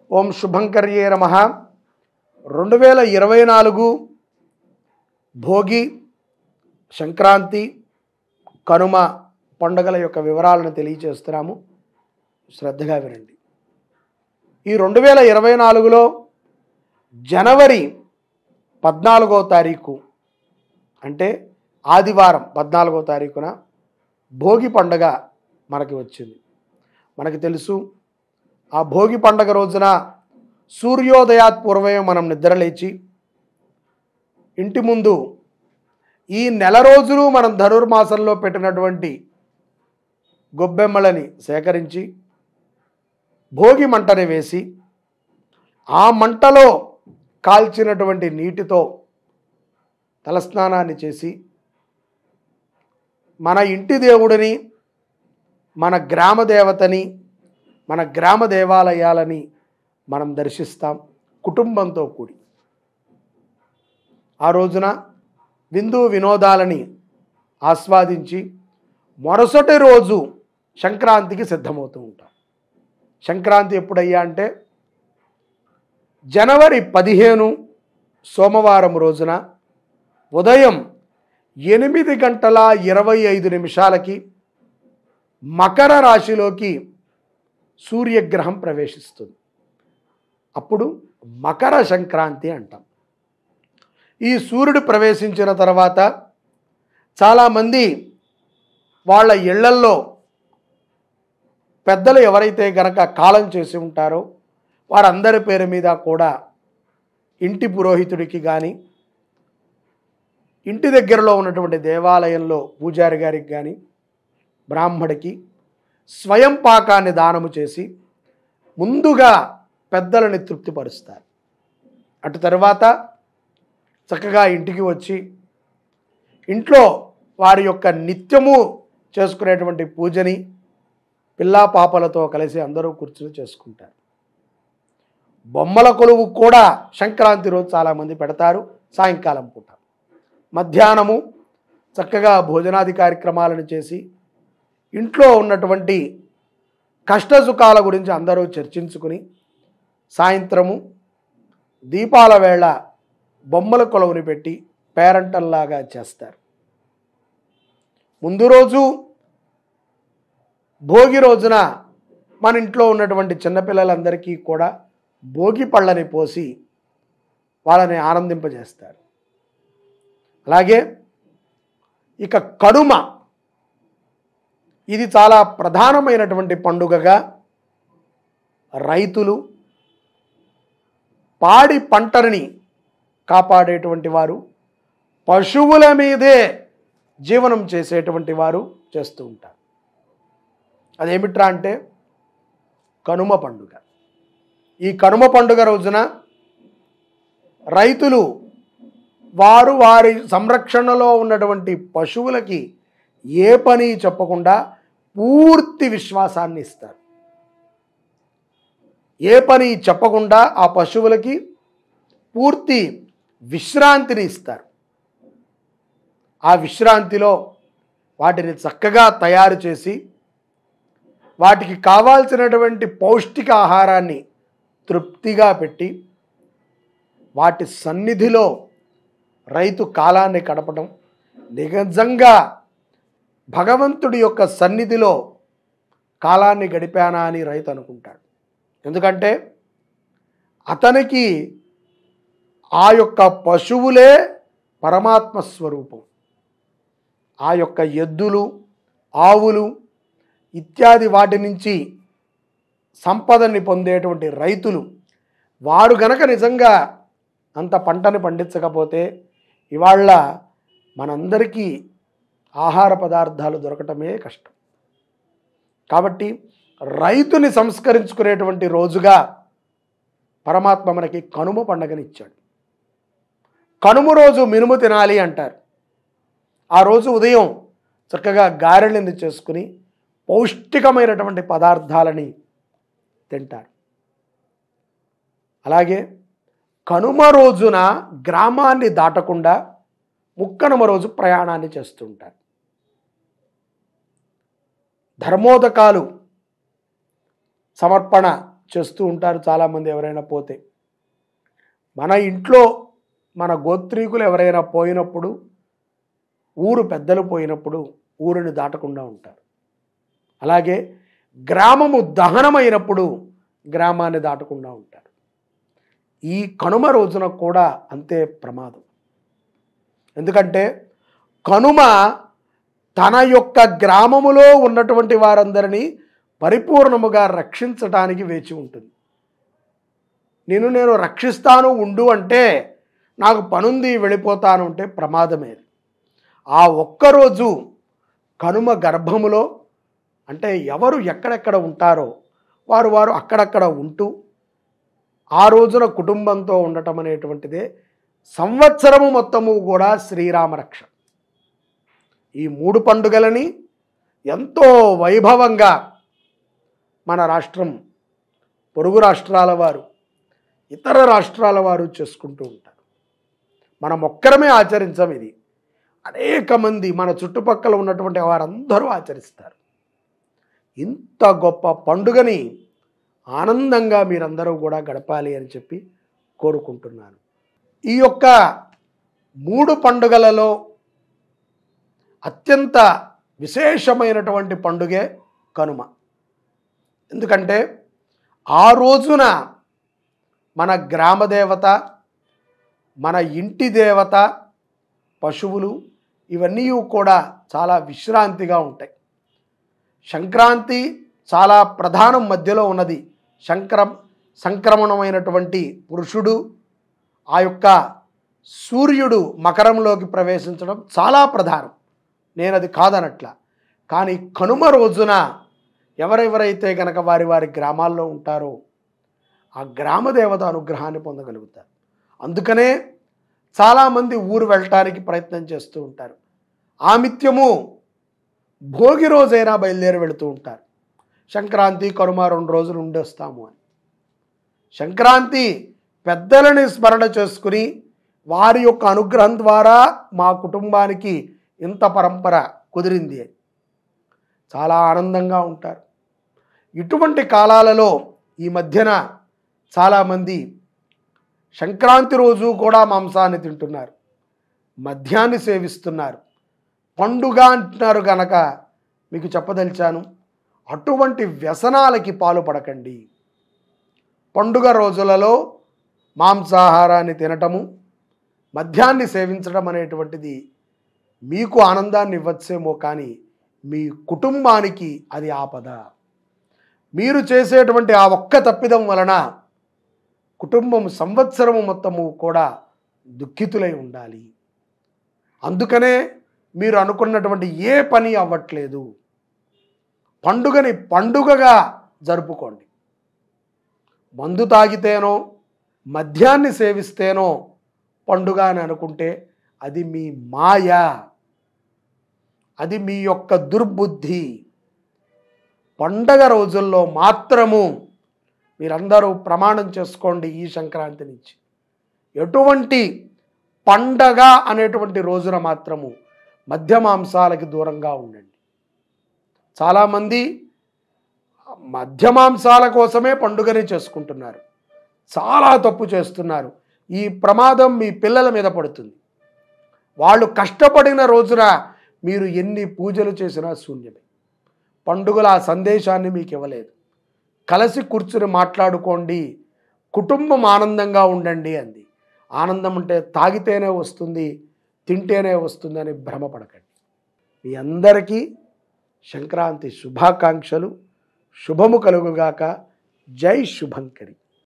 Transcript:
ఓం శుభంకర్యే నమః. 2024 భోగి, సంక్రాంతి, కనుమ పండుగల యొక్క వివరాలను తెలియజేస్తున్నాము. శ్రద్ధగా వినండి. ఈ 2024లో జనవరి 14వ తారీఖు అంటే ఆదివారం 14వ తారీఖున భోగి పండుగ మనకి వచ్చింది. మనకి తెలుసు, ఆ భోగి పండుగ రోజున సూర్యోదయాత్ పూర్వమే మనం నిద్రలేచి ఇంటి ముందు ఈ నెల రోజులు మనం ధనుర్మాసంలో పెట్టినటువంటి గొబ్బెమ్మలని సేకరించి భోగి మంటని వేసి ఆ మంటలో కాల్చినటువంటి నీటితో తలస్నానాన్ని చేసి మన ఇంటి దేవుడిని, మన గ్రామ దేవతని, మన గ్రామ దేవాలయాలని మనం దర్శిస్తాం కుటుంబంతో కూడి. ఆ రోజున విందు వినోదాలని ఆస్వాదించి మరుసటి రోజు సంక్రాంతికి సిద్ధమవుతూ ఉంటాం. సంక్రాంతి ఎప్పుడయ్యా అంటే జనవరి 15 సోమవారం రోజున ఉదయం 8:25 మకర రాశిలోకి సూర్యగ్రహం ప్రవేశిస్తుంది. అప్పుడు మకర సంక్రాంతి అంటాం. ఈ సూర్యుడు ప్రవేశించిన తర్వాత చాలామంది వాళ్ళ ఇళ్లల్లో పెద్దలు ఎవరైతే గనక కాలం చేసి ఉంటారో వారందరి పేరు మీద కూడా ఇంటి పురోహితుడికి కానీ, ఇంటి దగ్గరలో ఉన్నటువంటి దేవాలయంలో పూజారి గారికి కానీ, బ్రాహ్మడికి స్వయం పాకాన్ని దానము చేసి ముందుగా పెద్దలని తృప్తిపరుస్తారు. అటు తర్వాత చక్కగా ఇంటికి వచ్చి ఇంట్లో వారి యొక్క నిత్యము చేసుకునేటువంటి పూజని పిల్లా పాపలతో కలిసి అందరూ కూర్చుని చేసుకుంటారు. బొమ్మల కొలువు కూడా సంక్రాంతి రోజు చాలామంది పెడతారు. సాయంకాలం పూట మధ్యాహ్నము చక్కగా భోజనాది కార్యక్రమాలను చేసి ఇంట్లో ఉన్నటువంటి కష్టసుఖాల గురించి అందరూ చర్చించుకుని సాయంత్రము దీపాల వేళ బొమ్మల కొలువుని పెట్టి పేరంటల్లాగా చేస్తారు. ముందు రోజు భోగి రోజున మన ఇంట్లో ఉన్నటువంటి చిన్నపిల్లలందరికీ కూడా భోగి పళ్ళని పోసి వాళ్ళని ఆనందింపజేస్తారు. అలాగే ఇక కనుమ, ఇది చాలా ప్రధానమైనటువంటి పండుగగా రైతులు పాడి పంటని కాపాడేటువంటి వారు, పశువుల మీదే జీవనం చేసేటువంటి వారు చేస్తూ ఉంటారు. అదేమిట్రా అంటే కనుమ పండుగ. ఈ కనుమ పండుగ రోజున రైతులు వారి సంరక్షణలో ఉన్నటువంటి పశువులకి ఏ పని చెప్పకుండా పూర్తి విశ్వాసాన్ని ఇస్తారు. ఏ పని చెప్పకుండా ఆ పశువులకి పూర్తి విశ్రాంతిని ఇస్తారు. ఆ విశ్రాంతిలో వాటిని చక్కగా తయారు చేసి వాటికి కావాల్సినటువంటి పౌష్టిక ఆహారాన్ని తృప్తిగా పెట్టి వాటి సన్నిధిలో రైతు కాలాన్ని గడపడం నిజంగా భగవంతుడి యొక్క సన్నిధిలో కాలాన్ని గడిపానా అని రైతు అనుకుంటాడు. ఎందుకంటే అతనికి ఆ యొక్క పశువులే పరమాత్మ స్వరూపం. ఆ యొక్క ఎద్దులు, ఆవులు ఇత్యాది వాటి నుంచి సంపదని పొందేటువంటి రైతులు వారు గనక నిజంగా అంత పంటని పండించకపోతే ఇవాళ మనందరికీ ఆహార పదార్థాలు దొరకటమే కష్టం. కాబట్టి రైతుని సంస్కరించుకునేటువంటి రోజుగా పరమాత్మ మనకి కనుమ పండుగనిచ్చాడు. కనుమ రోజు మినుము తినాలి అంటారు. ఆ రోజు ఉదయం చక్కగా గారెలను చేసుకుని పౌష్టికమైనటువంటి పదార్థాలని తింటారు. అలాగే కనుమ రోజున గ్రామాన్ని దాటకుండా ముక్కనుమ రోజు ప్రయాణాన్ని చేస్తుంటారు. ధర్మోదకాలు సమర్పణ చేస్తూ ఉంటారు చాలామంది ఎవరైనా పోతే. మన ఇంట్లో మన గోత్రీకులు ఎవరైనా పోయినప్పుడు, ఊరు పెద్దలు పోయినప్పుడు ఊరిని దాటకుండా ఉంటారు. అలాగే గ్రామము దహనమైనప్పుడు గ్రామాన్ని దాటకుండా ఉంటారు. ఈ కనుమ రోజున కూడా అంతే ప్రమాదం. ఎందుకంటే కనుమ తన యొక్క గ్రామములో ఉన్నటువంటి వారందరినీ పరిపూర్ణముగా రక్షించటానికి వేచి ఉంటుంది. నేను రక్షిస్తాను ఉండు అంటే, నాకు పనుంది వెళ్ళిపోతాను అంటే ప్రమాదమే. ఆ ఒక్కరోజు కనుమ గర్భములో, అంటే ఎవరు ఎక్కడెక్కడ ఉంటారో వారు అక్కడక్కడ ఉంటూ ఆ రోజున కుటుంబంతో ఉండటం అనేటువంటిదే సంవత్సరము మొత్తము కూడా శ్రీరామరక్ష. ఈ 3 పండుగలని ఎంతో వైభవంగా మన రాష్ట్రం, పొరుగు రాష్ట్రాల వారు, ఇతర రాష్ట్రాల వారు చేసుకుంటూ ఉంటారు. మనం ఒక్కరమే ఆచరించం ఇది. అనేక మంది మన చుట్టుపక్కల ఉన్నటువంటి వారందరూ ఆచరిస్తారు. ఇంత గొప్ప పండుగని ఆనందంగా మీరందరూ కూడా గడపాలి అని చెప్పి కోరుకుంటున్నాను. ఈ యొక్క 3 పండుగలలో అత్యంత విశేషమైనటువంటి పండుగే కనుమ. ఎందుకంటే ఆ రోజున మన గ్రామ దేవత, మన ఇంటి దేవత, పశువులు ఇవన్నీ కూడా చాలా విశ్రాంతిగా ఉంటాయి. సంక్రాంతి చాలా ప్రధానం మధ్యలో ఉన్నది. సంక్రమణమైనటువంటి పురుషుడు, ఆ యొక్క సూర్యుడు మకరంలోకి ప్రవేశించడం చాలా ప్రధానం. నేను అది కాదనట్లా. కానీ కనుమ రోజున ఎవరెవరైతే గనక వారి వారి గ్రామాల్లో ఉంటారో ఆ గ్రామ దేవత అనుగ్రహాన్ని పొందగలుగుతారు. అందుకనే చాలామంది ఊరు వెళ్ళటానికి ప్రయత్నం చేస్తూ ఉంటారు. ఆమిత్యము భోగి రోజైనా బయలుదేరి వెళుతూ ఉంటారు. సంక్రాంతి కనుమ 2 రోజులు ఉండొస్తాము అని. సంక్రాంతి పెద్దలని స్మరణ చేసుకుని వారి యొక్క అనుగ్రహం ద్వారా మా కుటుంబానికి ఇంత పరంపర కుదిరింది అని చాలా ఆనందంగా ఉంటారు. ఇటువంటి కాలాలలో ఈ మధ్యన చాలామంది సంక్రాంతి రోజు కూడా మాంసాన్ని తింటున్నారు, మద్యాన్ని సేవిస్తున్నారు, పండుగ అంటున్నారు. కనుక మీకు చెప్పదలిచాను, అటువంటి వ్యసనాలకి పాల్పడకండి. పండుగ రోజులలో మాంసాహారాన్ని తినటము, మద్యాన్ని సేవించడం అనేటువంటిది మీకు ఆనందాన్ని ఇవ్వచ్చేమో కానీ మీ కుటుంబానికి అది ఆపద. మీరు చేసేటువంటి ఆ ఒక్క తప్పిదం వలన కుటుంబం సంవత్సరము మొత్తము కూడా దుఃఖితులై ఉండాలి. అందుకనే మీరు అనుకున్నటువంటి ఏ పని అవ్వట్లేదు. పండుగని పండుగగా జరుపుకోండి. మందు తాగితేనో మద్యాన్ని సేవిస్తేనో పండుగ అని అనుకుంటే అది మీ మాయ, అది మీ యొక్క దుర్బుద్ధి. పండగ రోజుల్లో మాత్రము మీరందరూ ప్రమాణం చేసుకోండి. ఈ సంక్రాంతి నుంచి ఎటువంటి పండగ అనేటువంటి రోజున మాత్రము మద్య మాంసాలకి దూరంగా ఉండండి. చాలామంది మద్య మాంసాల కోసమే పండుగని చేసుకుంటున్నారు. చాలా తప్పు చేస్తున్నారు. ఈ ప్రమాదం మీ పిల్లల మీద పడుతుంది. వాళ్ళు కష్టపడిన రోజున మీరు ఎన్ని పూజలు చేసినా శూన్యమే. పండుగల ఆ సందేశాన్ని మీకు ఇవ్వలేదు. కలిసి కూర్చుని మాట్లాడుకోండి, కుటుంబం ఆనందంగా ఉండండి అంది. ఆనందం అంటే తాగితేనే వస్తుంది, తింటేనే వస్తుందని భ్రమపడకండి. మీ అందరికీ సంక్రాంతి శుభాకాంక్షలు. శుభము కలుగుగాక. జై శుభంకరి.